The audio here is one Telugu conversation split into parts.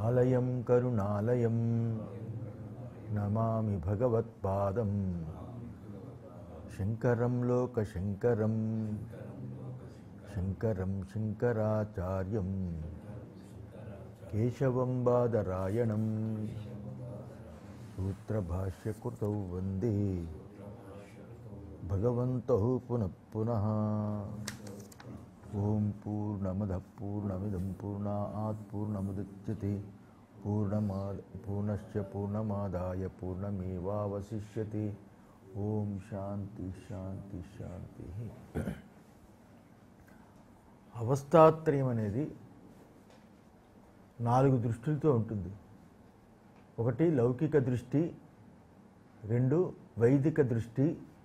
ఆలయం కరుణాలయం నమామి భగవత్పాదం శంకరం లోకశంకరం శంకరం శంకరాచార్యం కేశవం బాదరాయణం సూత్రభాష్యకృతౌ వందే భగవంతౌ పునః పునః. ఓం పూర్ణమదః పూర్ణమిదం పూర్ణాత్ పూర్ణముదచ్యతే పూర్ణస్య పూర్ణమాదాయ పూర్ణమేవావశిష్యతే. ఓం శాంతి శాంతి శాంతి. అవస్థాత్రయం అనేది 4 దృష్టిలతో ఉంటుంది. 1 లౌకిక దృష్టి, 2 వైదిక దృష్టి,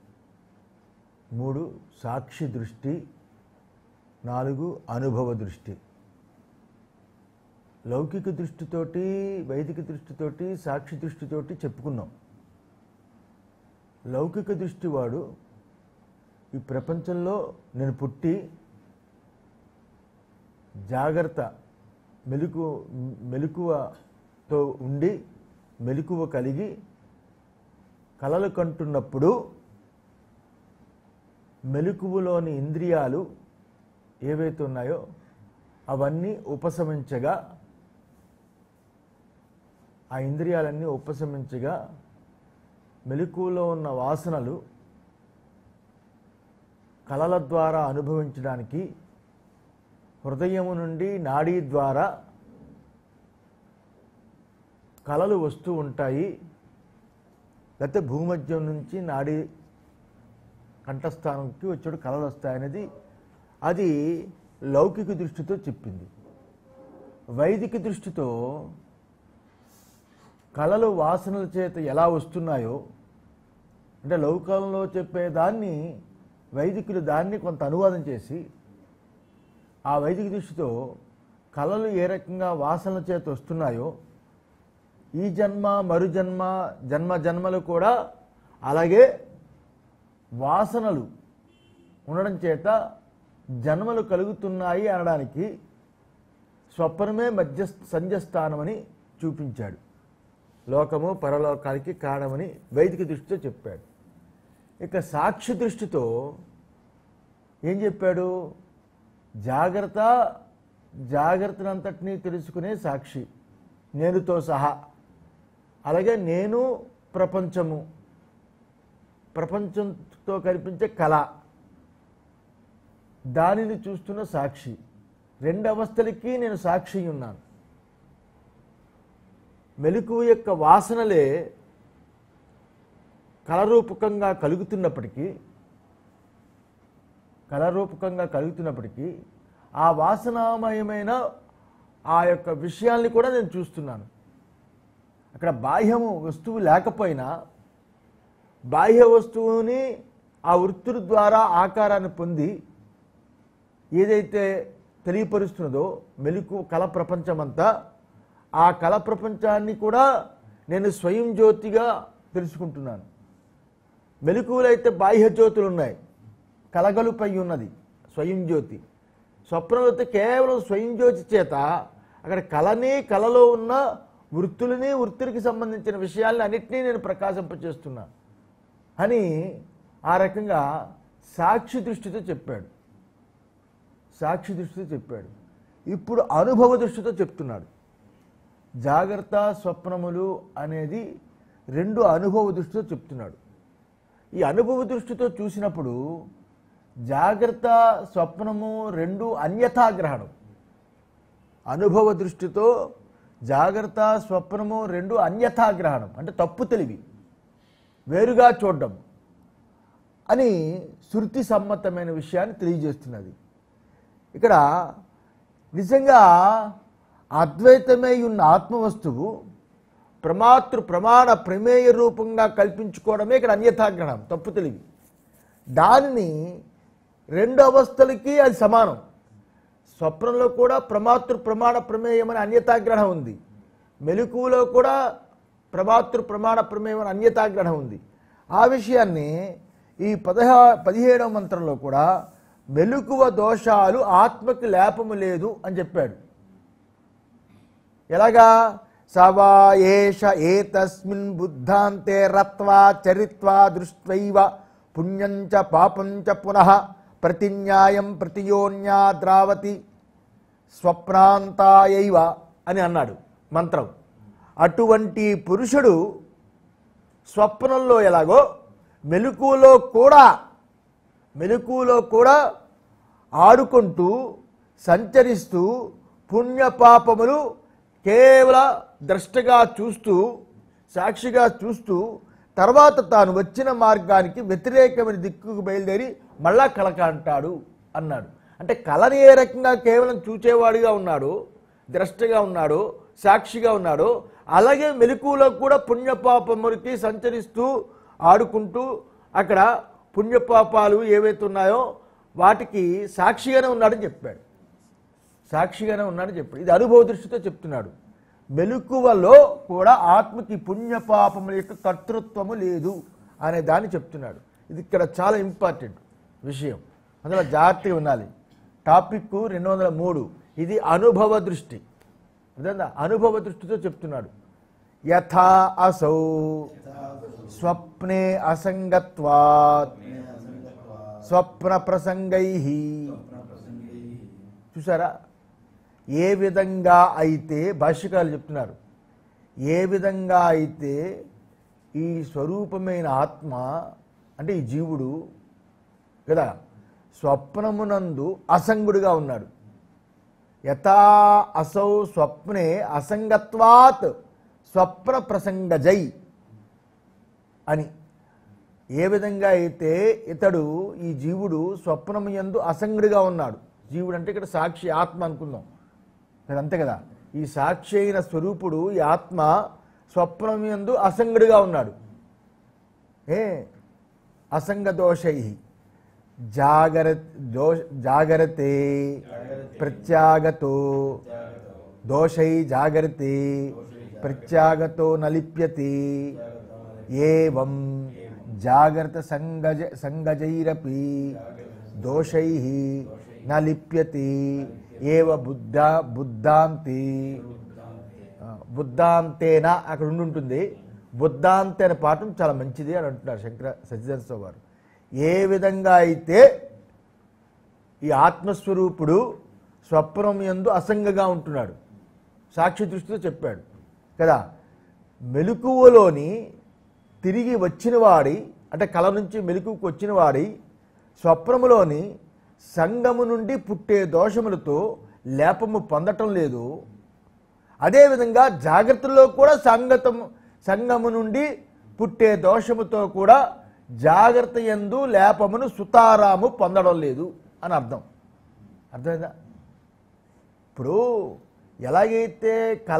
3 సాక్షి దృష్టి, 4 అనుభవ దృష్టి. లౌకిక దృష్టితోటి, వైదిక దృష్టితోటి, సాక్షి దృష్టితోటి చెప్పుకున్నాం. లౌకిక దృష్టి వాడు ఈ ప్రపంచంలో నేను పుట్టి జాగ్రత్త మెలకువతో ఉండి మెలకువ కలిగి కలలు కంటున్నప్పుడు మెలకువలోని ఇంద్రియాలు ఏవైతే ఉన్నాయో అవన్నీ ఉపశమించగా, ఆ ఇంద్రియాలన్నీ ఉపశమించగా మెలకువలో ఉన్న వాసనలు కలల ద్వారా అనుభవించడానికి హృదయము నుండి నాడీ ద్వారా కలలు వస్తూ ఉంటాయి. లేకపోతే భూమధ్యం నుంచి నాడీ కంఠస్థానంకి వచ్చాడు కలలు వస్తాయనేది అది లౌకిక దృష్టితో చెప్పింది. వైదిక దృష్టితో కళలు వాసనల చేత ఎలా వస్తున్నాయో, అంటే లౌకంలో చెప్పేదాన్ని వైదికులు దాన్ని కొంత అనువాదం చేసి ఆ వైదిక దృష్టితో కళలు ఏ రకంగా వాసనల చేత వస్తున్నాయో ఈ జన్మ మరుజన్మ జన్మ జన్మలు కూడా అలాగే వాసనలు ఉండడం చేత జన్మలు కలుగుతున్నాయి అనడానికి స్వప్నమే సంధ్యస్థానమని చూపించాడు. లోకము పరలోకానికి కారణమని వైదిక దృష్టితో చెప్పాడు. ఇక సాక్షి దృష్టితో ఏం చెప్పాడు? జాగ్రత్తనంతటినీ తెలుసుకునే సాక్షి, నేనుతో సహా. అలాగే నేను ప్రపంచంతో కనిపించే కళ, దానిని చూస్తున్న సాక్షి. 2 అవస్థలకి నేను సాక్షి ఉన్నాను. మెలకువ యొక్క వాసనలే కళరూపకంగా కలుగుతున్నప్పటికీ ఆ వాసనామయమైన ఆ యొక్క విషయాల్ని కూడా నేను చూస్తున్నాను. అక్కడ బాహ్యము వస్తువు లేకపోయినా బాహ్య వస్తువుని ఆ వృత్తుల ద్వారా ఆకారాన్ని పొంది ఏదైతే తెలియపరుస్తున్నదో మెలకు కళ ప్రపంచమంతా, ఆ కళ ప్రపంచాన్ని కూడా నేను స్వయం జ్యోతిగా తెలుసుకుంటున్నాను. మెలకువలైతే బాహ్య జ్యోతులు ఉన్నాయి, కలగలుపై ఉన్నది స్వయం జ్యోతి. స్వప్నంలో అయితే కేవలం స్వయం జ్యోతి చేత అక్కడ కళలో ఉన్న వృత్తులకి సంబంధించిన విషయాల్ని అన్నింటినీ నేను ప్రకాశింపచేస్తున్నా అని ఆ రకంగా సాక్షి దృష్టితో చెప్పాడు. ఇప్పుడు అనుభవ దృష్టితో చెప్తున్నాడు. జాగ్రత్త స్వప్నములు అనేది 2 అనుభవ దృష్టితో చెప్తున్నాడు. ఈ అనుభవ దృష్టితో చూసినప్పుడు జాగ్రత్త స్వప్నము 2 అన్యథాగ్రహణం. అనుభవ దృష్టితో జాగ్రత్త స్వప్నము 2 అన్యథాగ్రహణం అంటే తప్పు తెలివి, వేరుగా చూడడం అని శృతి సమ్మతమైన విషయాన్ని తెలియజేస్తున్నది. ఇక్కడ నిజంగా అద్వైతమై ఉన్న ఆత్మవస్తువు ప్రమాణ ప్రమేయ రూపంగా కల్పించుకోవడమే ఇక్కడ అన్యథాగ్రహణం, తప్పు తెలివి. దానిని 2 అవస్థలకి అది సమానం. స్వప్నంలో కూడా ప్రమాణ ప్రమేయం అని అన్యథాగ్రహణం ఉంది, మెలకువలో కూడా ప్రమాణ ప్రమేయం అని అన్యథాగ్రహణం ఉంది. ఆ విషయాన్ని ఈ 17వ మంత్రంలో కూడా మెలకువ దోషాలు ఆత్మకి లేపము లేదు అని చెప్పాడు. ఎలాగా సవా ఏష ఏతస్మిన్ బుద్ధాంతే రత్వా చరిత్వా దృష్ట్వైవ పుణ్యంచ పాపంచ పునః ప్రతిన్యాయం ప్రతియోన్యా ద్రావతి స్వప్నాంతాయైవ అని అన్నాడు మంత్రం. అటువంటి పురుషుడు స్వప్నంలో ఎలాగో మెలకువలో కూడా ఆడుకుంటూ సంచరిస్తూ పుణ్యపాపములు కేవల ద్రష్టగా చూస్తూ సాక్షిగా చూస్తూ తర్వాత తాను వచ్చిన మార్గానికి వ్యతిరేకమైన దిక్కుకు బయలుదేరి మళ్ళా కలక అంటాడు అన్నాడు. అంటే కళని ఏ రకంగా కేవలం చూచేవాడిగా ఉన్నాడు, ద్రష్టగా ఉన్నాడు, సాక్షిగా ఉన్నాడు, అలాగే మెలకువలో కూడా పుణ్యపాపములకి సంచరిస్తూ ఆడుకుంటూ అక్కడ పుణ్యపాపాలు ఏవైతే ఉన్నాయో వాటికి సాక్షిగానే ఉన్నాడని చెప్పాడు. ఇది అనుభవ దృష్టితో చెప్తున్నాడు. మెలకువలో కూడా ఆత్మకి పుణ్యపాపముల యొక్క కర్తృత్వము లేదు అనే దాన్ని చెప్తున్నాడు. ఇది ఇక్కడ చాలా ఇంపార్టెంట్ విషయం, అందులో జాగ్రత్తగా ఉండాలి. టాపిక్ 203 ఇది అనుభవ దృష్టి. అర్థందా? అనుభవ దృష్టితో చెప్తున్నాడు. యథా అసౌ స్వప్నే అసంగత్వాత్ స్వప్న ప్రసంగైః. చూసారా? ఏ విధంగా అయితే భాష్యకారులు చెప్తున్నారు, ఏ విధంగా అయితే ఈ స్వరూపమైన ఆత్మ అంటే ఈ జీవుడు కదా స్వప్నమునందు అసంగుడుగా ఉన్నాడు. యథా అసౌ స్వప్నే అసంగత్వాత్ స్వప్న ప్రసంగజై అని. ఏ విధంగా అయితే ఇతడు ఈ జీవుడు స్వప్నము యందు అసంగుడిగా ఉన్నాడు. జీవుడు అంటే ఇక్కడ సాక్షి ఆత్మ అనుకుందాం కదా, అంతే కదా. ఈ సాక్షి అయిన స్వరూపుడు ఈ ఆత్మ స్వప్నము యందు అసంగుడిగా ఉన్నాడు. అసంగదోషై జాగరతే ప్రత్యాగతో దోషై జాగరతే ప్రత్యాగతో నలిప్యతే ఏవం జాగ్రత్త సంగజైరపి దోషై నలిప్యతే ఏవ బుద్ధాంతేన అక్కడ ఉంటుంది. బుద్ధాంతే అనే పాఠం చాలా మంచిది అని అంటున్నారు శంకర సజ్జనస్వామి వారు. ఏ విధంగా అయితే ఈ ఆత్మస్వరూపుడు స్వప్నం యందు అసంగగా ఉంటున్నాడు, సాక్షి దృష్టితో చెప్పాడు కదా. మెలకువలోని తిరిగి వచ్చిన వాడి అంటే కళ నుంచి మెలకువకు వచ్చిన వాడి స్వప్నములోని సంగము నుండి పుట్టే దోషములతో లేపము పొందటం లేదు. అదేవిధంగా జాగ్రత్తలో కూడా సంగము నుండి పుట్టే దోషముతో కూడా జాగ్రత్త యందు లేపమును సుతారాము పొందడం లేదు అని అర్థమైందా? ఇప్పుడు ఎలాగైతే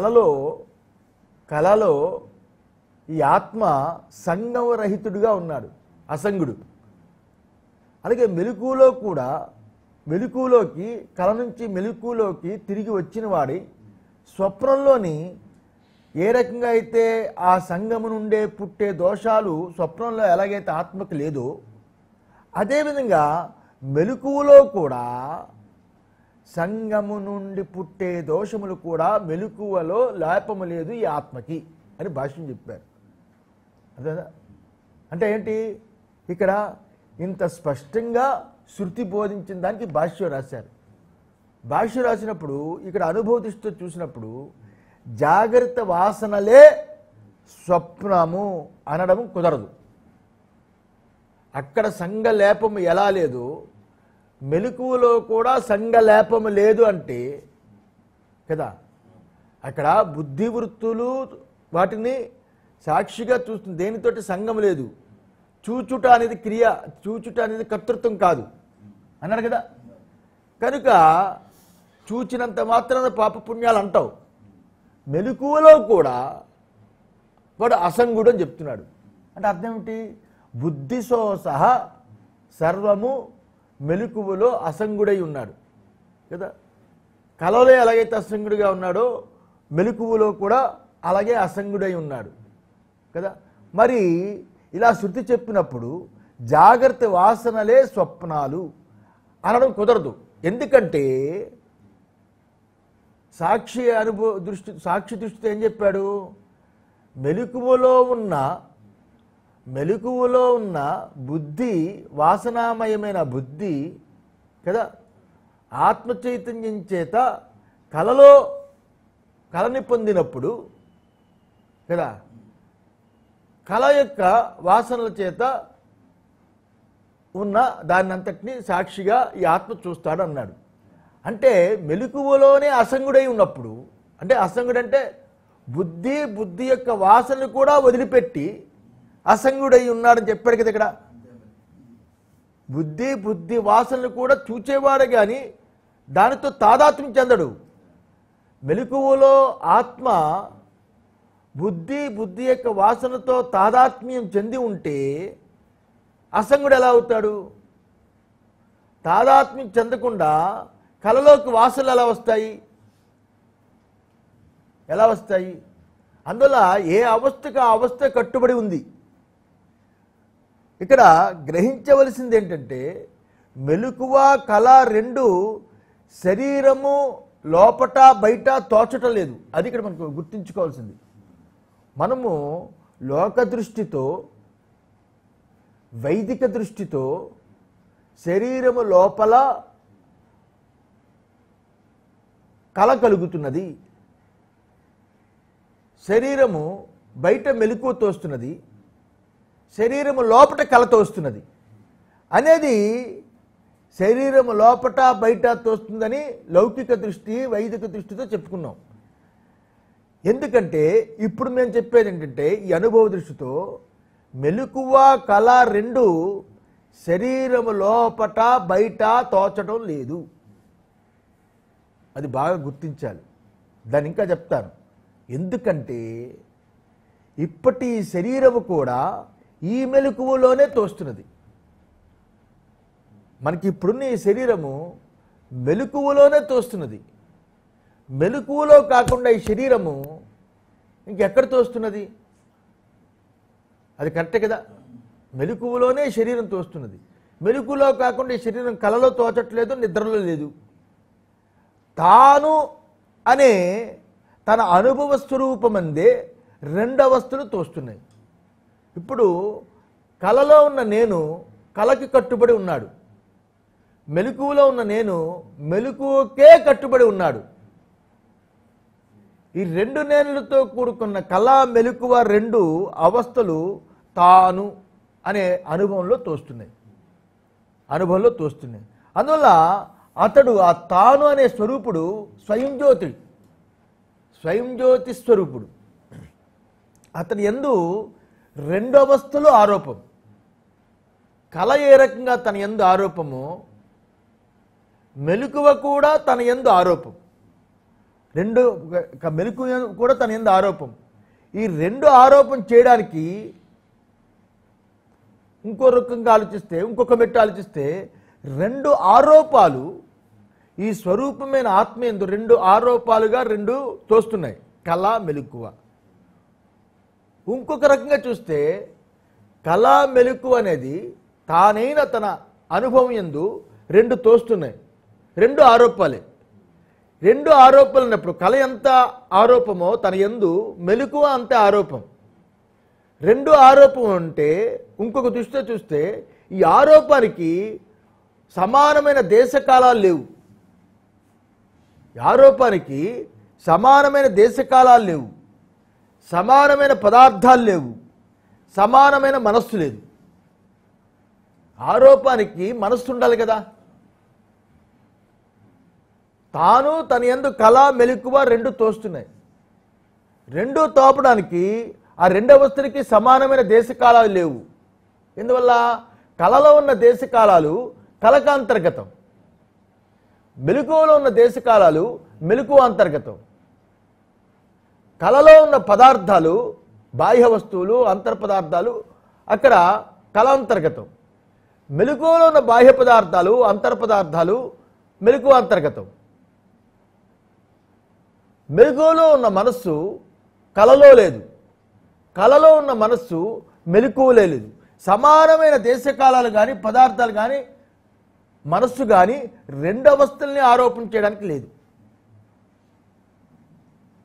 కళలో ఈ ఆత్మ సంగమరహితుడుగా ఉన్నాడు, అసంగుడు, అలాగే మెలకువలో కూడా మెలకువలోకి కళ నుంచి మెలకువలోకి తిరిగి వచ్చిన వాడి స్వప్నంలోని ఏ రకంగా అయితే ఆ సంగము నుండే పుట్టే దోషాలు స్వప్నంలో ఎలాగైతే ఆత్మకు లేదో అదేవిధంగా మెలకువలో కూడా సంగము నుండి పుట్టే దోషములు కూడా మెలకువలో లేపము లేదు ఈ ఆత్మకి అని భాష్యం చెప్పారు. అదేనా? అంటే ఏంటి? ఇక్కడ ఇంత స్పష్టంగా శృతి బోధించిన దానికి భాష్యం రాశారు. భాష్యం రాసినప్పుడు ఇక్కడ అనుభవ దృష్టితో చూసినప్పుడు జాగ్రత్త వాసనలే స్వప్నము అనడం కుదరదు. అక్కడ సంగలేపము ఎలా లేదు, మెలకువలో కూడా సంగలేపము లేదు అంటే కదా. అక్కడ బుద్ధి వృత్తులు వాటిని సాక్షిగా చూస్తుంది, దేనితోటి సంగం లేదు. చూచుట అనేది క్రియ, చూచుట అనేది కర్తృత్వం కాదు అన్నాడు కదా. కనుక చూచినంత మాత్రాన పాపపుణ్యాలు అంటావు. మెలకువలో కూడా వాడు అసంగుడు అని చెప్తున్నాడు. అంటే అర్థం ఏమిటి? బుద్ధితో సహా సర్వము మెలకువలో అసంగుడై ఉన్నాడు కదా. కలలో ఎలాగైతే అసంగుడిగా ఉన్నాడో మెలకువలో కూడా అలాగే అసంగుడై ఉన్నాడు కదా. మరి ఇలా శృతి చెప్పినప్పుడు జాగ్రత్త వాసనలే స్వప్నాలు అనడం కుదరదు. ఎందుకంటే సాక్షి దృష్టితో ఏం చెప్పాడు? మెలకువలో ఉన్న బుద్ధి, వాసనామయమైన బుద్ధి కదా, ఆత్మ చైతన్యం చేత కలని పొందినప్పుడు కదా, కళ యొక్క వాసనల చేత ఉన్న దాన్ని అంతటినీ సాక్షిగా ఈ ఆత్మ చూస్తాడు అన్నాడు. అంటే మెలకువలోనే అసంగుడై ఉన్నప్పుడు, అంటే అసంగుడంటే బుద్ధి యొక్క వాసనలు కూడా వదిలిపెట్టి అసంగుడై ఉన్నాడని చెప్పాడు కదా ఇక్కడ. బుద్ధి వాసనలు కూడా చూచేవాడు కానీ దానితో తాదాత్మ్యం చెందడు. మెలకువలో ఆత్మ బుద్ధి యొక్క వాసనతో తాదాత్మ్యం చెంది ఉంటే అసంగుడు ఎలా అవుతాడు? తాదాత్మ్యం చెందకుండా కలలోకి వాసనలు ఎలా వస్తాయి? అందువల్ల ఏ అవస్థకు ఆ అవస్థ కట్టుబడి ఉంది. ఇక్కడ గ్రహించవలసింది ఏంటంటే మెలకువ కళ రెండు శరీరము లోపట బయట తోచటం లేదు. అది ఇక్కడ మనకు గుర్తుంచుకోవాల్సింది. మనము లోక దృష్టితో, వైదిక దృష్టితో శరీరము లోపల కళ కలుగుతున్నది, శరీరము బయట మెలకువ తోస్తున్నది, శరీరము లోపట కళ తోస్తున్నది అనేది శరీరము లోపట బయట తోస్తుందని లౌకిక దృష్టి, వైదిక దృష్టితో చెప్పుకున్నాం. ఎందుకంటే ఇప్పుడు మేము చెప్పేది ఏంటంటే ఈ అనుభవ దృష్టితో మెలకువ కళ రెండు శరీరము లోపట బయట తోచడం లేదు. అది బాగా గుర్తించాలి. దాన్ని ఇంకా చెప్తాను. ఎందుకంటే ఇప్పటి శరీరము కూడా ఈ మెలకువలోనే తోస్తున్నది. మనకి ఇప్పుడున్న ఈ శరీరము మెలకువలోనే తోస్తున్నది. మెలకువలో కాకుండా ఈ శరీరము ఇంకెక్కడ తోస్తున్నది? అది కరెక్టే కదా. మెలకువలోనే శరీరం తోస్తున్నది. మెలకువలో కాకుండా ఈ శరీరం కలలో తోచట్లేదు, నిద్రలో లేదు. తాను అనే తన అనుభవ స్వరూపమందే రెండవస్థలు తోస్తున్నాయి. ఇప్పుడు కలలో ఉన్న నేను కలకి కట్టుబడి ఉన్నాడు, మెలకువలో ఉన్న నేను మెలకువకే కట్టుబడి ఉన్నాడు. ఈ రెండు నేనులతో కూడుకున్న కళ మెలకువ రెండు అవస్థలు తాను అనే అనుభవంలో తోస్తున్నాయి. అందువల్ల అతడు ఆ తాను అనే స్వరూపుడు స్వయం జ్యోతి స్వరూపుడు. అతని యందు రెండు అవస్థలు ఆరోపం. కళ ఏ రకంగా తన యందు ఆరోపము, మెలకువ కూడా తన యందు ఆరోపం. మెలకువ కూడా తన యందు ఆరోపం. ఈ రెండు ఆరోపం చేయడానికి ఇంకో రకంగా ఆలోచిస్తే, ఇంకొక మెట్టు ఆలోచిస్తే రెండు ఆరోపాలు ఈ స్వరూపమైన ఆత్మ యందు రెండు ఆరోపాలుగా రెండు తోస్తున్నాయి, కళ మెలకువ. ఇంకొక రకంగా చూస్తే కళ మెలకువ అనేది తానైన తన అనుభవం యందు రెండు తోస్తున్నాయి, రెండు ఆరోపాలే. రెండు ఆరోపాలు ఉన్నప్పుడు కళ ఎంత ఆరోపమో తన యందు మెలకువ అంతే ఆరోపం. రెండు ఆరోపం అంటే ఇంకొక దృష్టితో చూస్తే ఈ ఆరోపానికి సమానమైన దేశకాలాలు లేవు. ఆరోపానికి సమానమైన దేశకాలాలు లేవు, సమానమైన పదార్థాలు లేవు, సమానమైన మనస్సు లేదు. ఆరోపానికి మనస్సు ఉండాలి కదా. తాను తన యందు కళ మెలకువ రెండు తోస్తున్నాయి. రెండు తోపడానికి ఆ రెండవస్థలకి సమానమైన దేశకాలాలు లేవు. ఎందువల్ల కళలో ఉన్న దేశకాలాలు కళకు అంతర్గతం, మెలకువలో ఉన్న దేశకాలాలు మెలకువ అంతర్గతం. కళలో ఉన్న పదార్థాలు బాహ్య వస్తువులు, అంతర్పదార్థాలు అక్కడ కళ అంతర్గతం. మెలకువలో ఉన్న బాహ్య పదార్థాలు, అంతర్పదార్థాలు మెలకువ అంతర్గతం. మెలకువలో ఉన్న మనస్సు కళలో లేదు, కళలో ఉన్న మనస్సు మెలకువలో లేదు. సమానమైన దేశకాలాలు కానీ పదార్థాలు కానీ మనస్సు కానీ రెండు అవస్థల్ని ఆరోపణ చేయడానికి లేదు.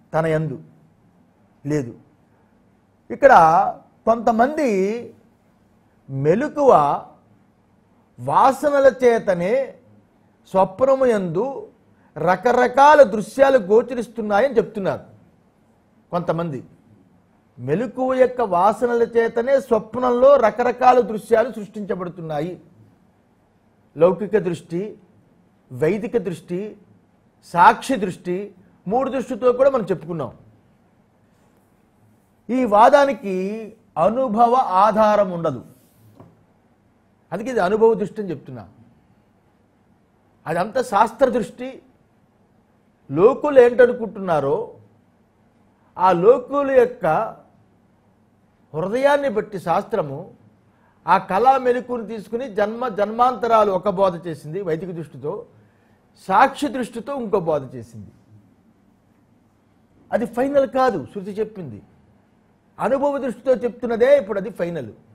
తన యందు లేదు. ఇక్కడ కొంతమంది మెలకువ వాసనల చేతనే స్వప్నము యందు రకరకాల దృశ్యాలు గోచరిస్తున్నాయని చెప్తున్నారు. కొంతమంది మెలకువ యొక్క వాసనల చేతనే స్వప్నంలో రకరకాల దృశ్యాలు సృష్టించబడుతున్నాయి. లౌకిక దృష్టి, వైదిక దృష్టి, సాక్షి దృష్టి, 3 దృష్టితో కూడా మనం చెప్పుకున్నాం. ఈ వాదానికి అనుభవ ఆధారం ఉండదు. అందుకే ఇది అనుభవ దృష్టి అని చెప్తున్నా. అదంతా శాస్త్ర దృష్టి. లోకులు ఏంటనుకుంటున్నారో ఆ లోకుల యొక్క హృదయాన్ని బట్టి శాస్త్రము ఆ కళా మెలకుని తీసుకుని జన్మాంతరాలు ఒక బోధ చేసింది వైదిక దృష్టితో, సాక్షి దృష్టితో ఇంకో బోధ చేసింది. అది ఫైనల్ కాదు. శృతి చెప్పింది అనుభవ దృష్టితో చెప్తున్నదే ఇప్పుడు అది ఫైనల్.